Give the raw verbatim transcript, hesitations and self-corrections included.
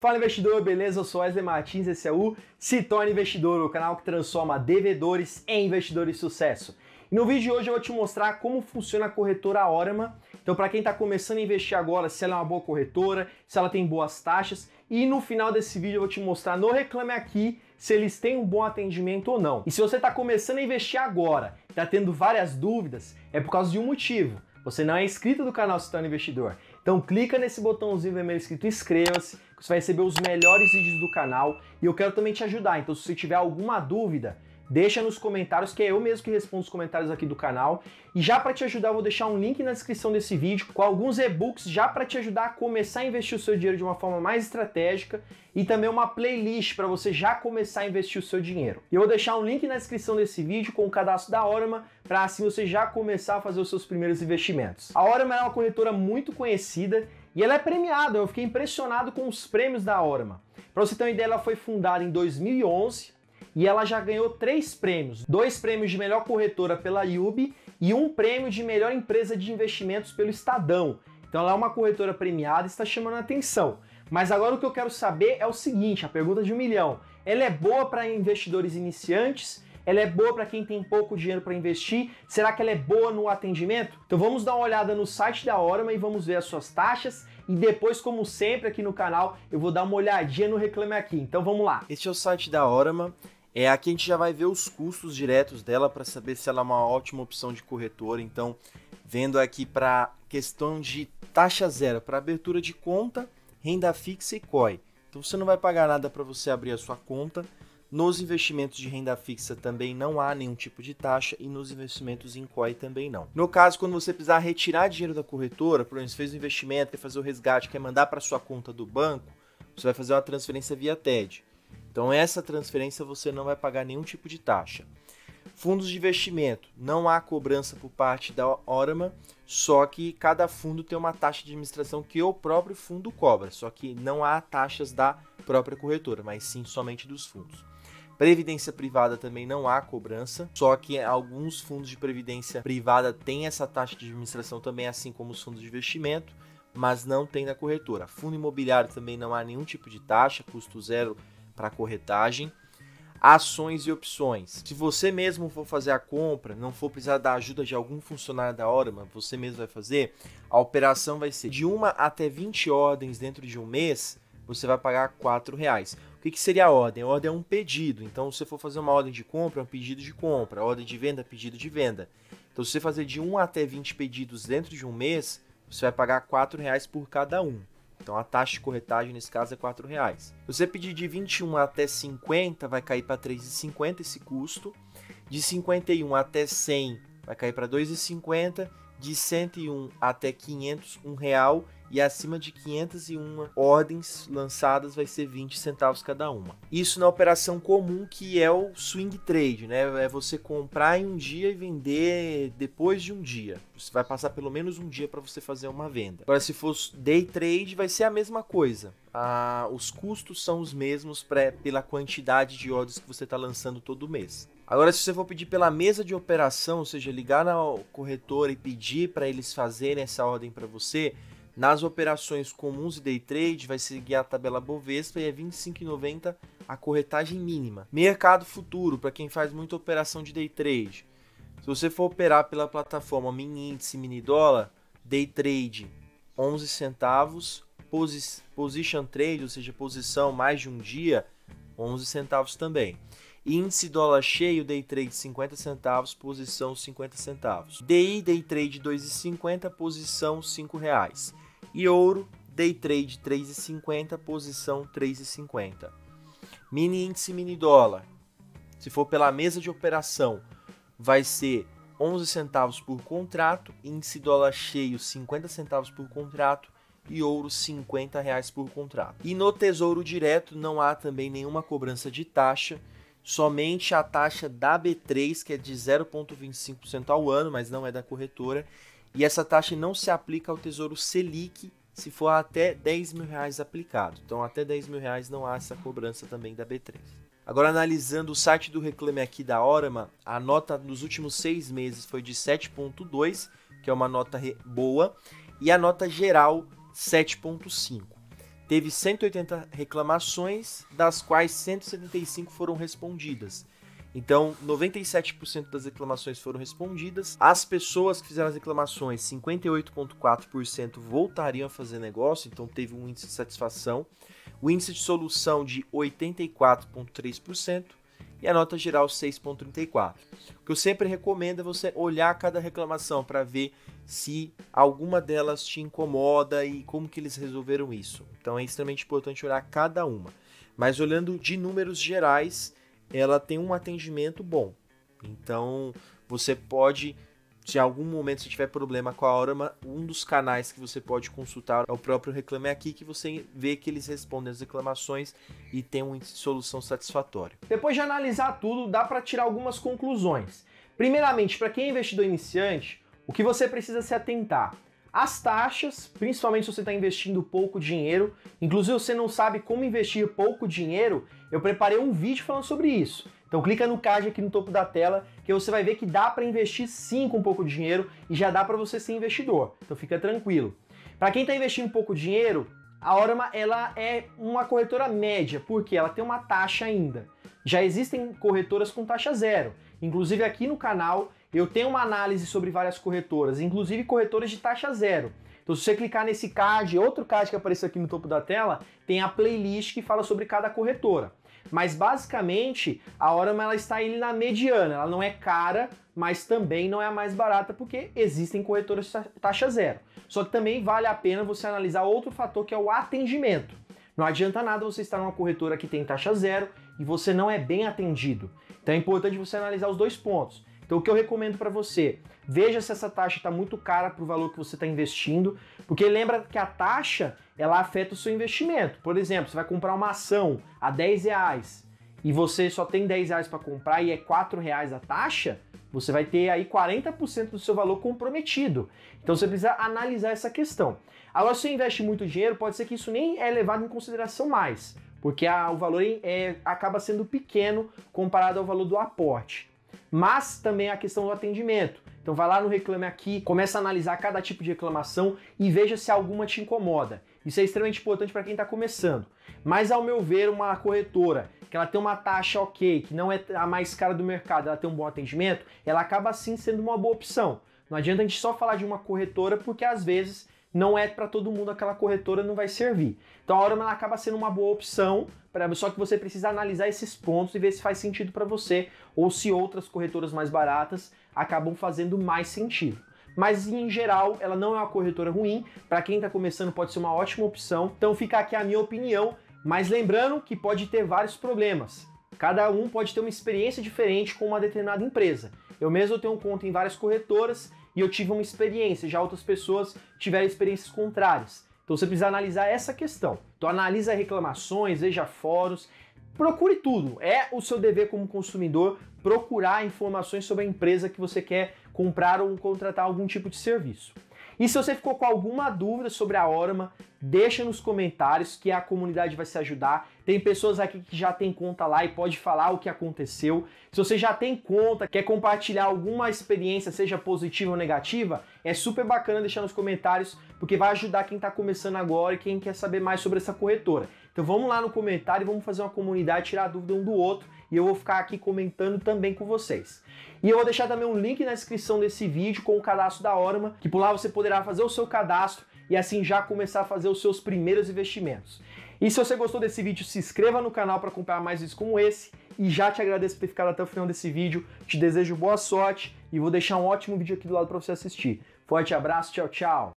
Fala investidor, beleza? Eu sou Wesley Martins, esse é o Se Torne Investidor, o canal que transforma devedores em investidores de sucesso. E no vídeo de hoje eu vou te mostrar como funciona a corretora Orama. Então, para quem está começando a investir agora, se ela é uma boa corretora, se ela tem boas taxas. E no final desse vídeo eu vou te mostrar no Reclame Aqui se eles têm um bom atendimento ou não. E se você está começando a investir agora, está tendo várias dúvidas, é por causa de um motivo. Você não é inscrito do canal Se Torne Investidor. Então clica nesse botãozinho vermelho escrito inscreva-se, que você vai receber os melhores vídeos do canal e eu quero também te ajudar. Então se você tiver alguma dúvida, deixa nos comentários, que é eu mesmo que respondo os comentários aqui do canal. E já para te ajudar, eu vou deixar um link na descrição desse vídeo com alguns e-books já para te ajudar a começar a investir o seu dinheiro de uma forma mais estratégica e também uma playlist para você já começar a investir o seu dinheiro. E eu vou deixar um link na descrição desse vídeo com o cadastro da Orama para assim você já começar a fazer os seus primeiros investimentos. A Orama é uma corretora muito conhecida e ela é premiada. Eu fiquei impressionado com os prêmios da Orama. Para você ter uma ideia, ela foi fundada em dois mil e onze. E ela já ganhou três prêmios, dois prêmios de melhor corretora pela I U B e um prêmio de melhor empresa de investimentos pelo Estadão. Então ela é uma corretora premiada e está chamando a atenção. Mas agora o que eu quero saber é o seguinte, a pergunta de um milhão. Ela é boa para investidores iniciantes? Ela é boa para quem tem pouco dinheiro para investir? Será que ela é boa no atendimento? Então vamos dar uma olhada no site da Orama e vamos ver as suas taxas. E depois, como sempre aqui no canal, eu vou dar uma olhadinha no Reclame Aqui. Então vamos lá. Este é o site da Orama. É, aqui a gente já vai ver os custos diretos dela para saber se ela é uma ótima opção de corretora. Então, vendo aqui para questão de taxa zero, para abertura de conta, renda fixa e C O I. Então, você não vai pagar nada para você abrir a sua conta. Nos investimentos de renda fixa também não há nenhum tipo de taxa e nos investimentos em C O I também não. No caso, quando você precisar retirar dinheiro da corretora, por exemplo, você fez um investimento, quer fazer o resgate, quer mandar para sua conta do banco, você vai fazer uma transferência via T E D. Então essa transferência você não vai pagar nenhum tipo de taxa. Fundos de investimento, não há cobrança por parte da Orama, só que cada fundo tem uma taxa de administração que o próprio fundo cobra, só que não há taxas da própria corretora, mas sim somente dos fundos. Previdência privada também não há cobrança, só que alguns fundos de previdência privada têm essa taxa de administração também, assim como os fundos de investimento, mas não tem na corretora. Fundo imobiliário também não há nenhum tipo de taxa, custo zero para corretagem. Ações e opções. Se você mesmo for fazer a compra, não for precisar da ajuda de algum funcionário da Orama, você mesmo vai fazer, a operação vai ser de uma até vinte ordens dentro de um mês, você vai pagar quatro reais. O que, que seria a ordem? A ordem é um pedido. Então, se você for fazer uma ordem de compra, é um pedido de compra. A ordem de venda é pedido de venda. Então, se você fazer de um até vinte pedidos dentro de um mês, você vai pagar quatro reais por cada um. Então a taxa de corretagem nesse caso é quatro reais. Se você pedir de vinte e um até cinquenta, vai cair para três reais e cinquenta centavos esse custo. De cinquenta e um até cem vai cair para dois reais e cinquenta centavos. De cento e um até quinhentos, um real. E acima de quinhentas e uma ordens lançadas vai ser vinte centavos cada uma. Isso na operação comum, que é o swing trade, né? É você comprar em um dia e vender depois de um dia. Você vai passar pelo menos um dia para você fazer uma venda. Agora, se for day trade, vai ser a mesma coisa. Ah, os custos são os mesmos pra, pela quantidade de ordens que você está lançando todo mês. Agora, se você for pedir pela mesa de operação, ou seja, ligar na corretora e pedir para eles fazerem essa ordem para você, nas operações comuns e day trade vai seguir a tabela Bovespa e é vinte e cinco reais e noventa centavos a corretagem mínima. Mercado futuro, para quem faz muita operação de day trade. Se você for operar pela plataforma mini índice, mini dólar, day trade onze centavos, posi position trade, ou seja, posição mais de um dia, onze centavos também. Índice dólar cheio, day trade cinquenta centavos, posição cinquenta centavos. D I, day trade dois reais e cinquenta centavos, posição cinco reais. E ouro, day trade três reais e cinquenta centavos, posição três reais e cinquenta centavos. Mini índice, mini dólar. Se for pela mesa de operação, vai ser onze centavos por contrato, índice dólar cheio cinquenta centavos por contrato e ouro cinquenta reais por contrato. E no Tesouro Direto não há também nenhuma cobrança de taxa, somente a taxa da B três, que é de zero vírgula vinte e cinco por cento ao ano, mas não é da corretora. E essa taxa não se aplica ao Tesouro Selic, se for até dez mil reais aplicado. Então, até dez mil reais não há essa cobrança também da B três. Agora, analisando o site do Reclame Aqui da Orama, a nota nos últimos seis meses foi de sete vírgula dois, que é uma nota boa, e a nota geral sete vírgula cinco. teve cento e oitenta reclamações, das quais cento e setenta e cinco foram respondidas. Então, noventa e sete por cento das reclamações foram respondidas. As pessoas que fizeram as reclamações, cinquenta e oito vírgula quatro por cento voltariam a fazer negócio, então teve um índice de satisfação. O índice de solução de oitenta e quatro vírgula três por cento e a nota geral seis vírgula trinta e quatro por cento. O que eu sempre recomendo é você olhar cada reclamação para ver se alguma delas te incomoda e como que eles resolveram isso. Então é extremamente importante olhar cada uma. Mas olhando de números gerais, ela tem um atendimento bom. Então, você pode, se em algum momento você tiver problema com a Orama, um dos canais que você pode consultar é o próprio Reclame Aqui, que você vê que eles respondem as reclamações e tem um índice de solução satisfatório. Depois de analisar tudo, dá para tirar algumas conclusões. Primeiramente, para quem é investidor iniciante, o que você precisa se atentar? As taxas, principalmente se você está investindo pouco dinheiro, inclusive você não sabe como investir pouco dinheiro, eu preparei um vídeo falando sobre isso. Então clica no card aqui no topo da tela, que você vai ver que dá para investir sim com pouco dinheiro e já dá para você ser investidor. Então fica tranquilo. Para quem está investindo pouco dinheiro, a Orama ela é uma corretora média, porque ela tem uma taxa ainda. Já existem corretoras com taxa zero. Inclusive aqui no canal eu tenho uma análise sobre várias corretoras, inclusive corretoras de taxa zero. Então se você clicar nesse card, outro card que apareceu aqui no topo da tela, tem a playlist que fala sobre cada corretora. Mas basicamente a Orama ela está ali na mediana, ela não é cara, mas também não é a mais barata porque existem corretoras de taxa zero. Só que também vale a pena você analisar outro fator que é o atendimento. Não adianta nada você estar numa corretora que tem taxa zero e você não é bem atendido. Então é importante você analisar os dois pontos. Então o que eu recomendo para você, veja se essa taxa está muito cara para o valor que você está investindo, porque lembra que a taxa ela afeta o seu investimento. Por exemplo, você vai comprar uma ação a dez reais e você só tem dez reais para comprar e é quatro reais a taxa, você vai ter aí quarenta por cento do seu valor comprometido. Então você precisa analisar essa questão. Agora, se você investe muito dinheiro, pode ser que isso nem é levado em consideração mais, porque a, o valor é, acaba sendo pequeno comparado ao valor do aporte. Mas também a questão do atendimento. Então vai lá no Reclame Aqui, começa a analisar cada tipo de reclamação e veja se alguma te incomoda. Isso é extremamente importante para quem está começando. Mas ao meu ver, uma corretora que ela tem uma taxa ok, que não é a mais cara do mercado, ela tem um bom atendimento, ela acaba sim sendo uma boa opção. Não adianta a gente só falar de uma corretora porque às vezes não é para todo mundo, aquela corretora não vai servir. Então a Orama acaba sendo uma boa opção, pra, só que você precisa analisar esses pontos e ver se faz sentido para você ou se outras corretoras mais baratas acabam fazendo mais sentido. Mas em geral ela não é uma corretora ruim, para quem está começando pode ser uma ótima opção. Então fica aqui a minha opinião, mas lembrando que pode ter vários problemas. Cada um pode ter uma experiência diferente com uma determinada empresa. Eu mesmo tenho conta em várias corretoras e eu tive uma experiência, já outras pessoas tiveram experiências contrárias. Então você precisa analisar essa questão. Então analisa reclamações, veja fóruns, procure tudo. É o seu dever como consumidor procurar informações sobre a empresa que você quer comprar ou contratar algum tipo de serviço. E se você ficou com alguma dúvida sobre a Orama, deixa nos comentários que a comunidade vai se ajudar. Tem pessoas aqui que já tem conta lá e pode falar o que aconteceu. Se você já tem conta, quer compartilhar alguma experiência, seja positiva ou negativa, é super bacana deixar nos comentários, porque vai ajudar quem está começando agora e quem quer saber mais sobre essa corretora. Então vamos lá no comentário e vamos fazer uma comunidade, tirar a dúvida um do outro, e eu vou ficar aqui comentando também com vocês. E eu vou deixar também um link na descrição desse vídeo com o cadastro da Orama, que por lá você poderá fazer o seu cadastro e assim já começar a fazer os seus primeiros investimentos. E se você gostou desse vídeo, se inscreva no canal para acompanhar mais vídeos como esse, e já te agradeço por ter ficado até o final desse vídeo, te desejo boa sorte e vou deixar um ótimo vídeo aqui do lado para você assistir. Forte abraço, tchau, tchau!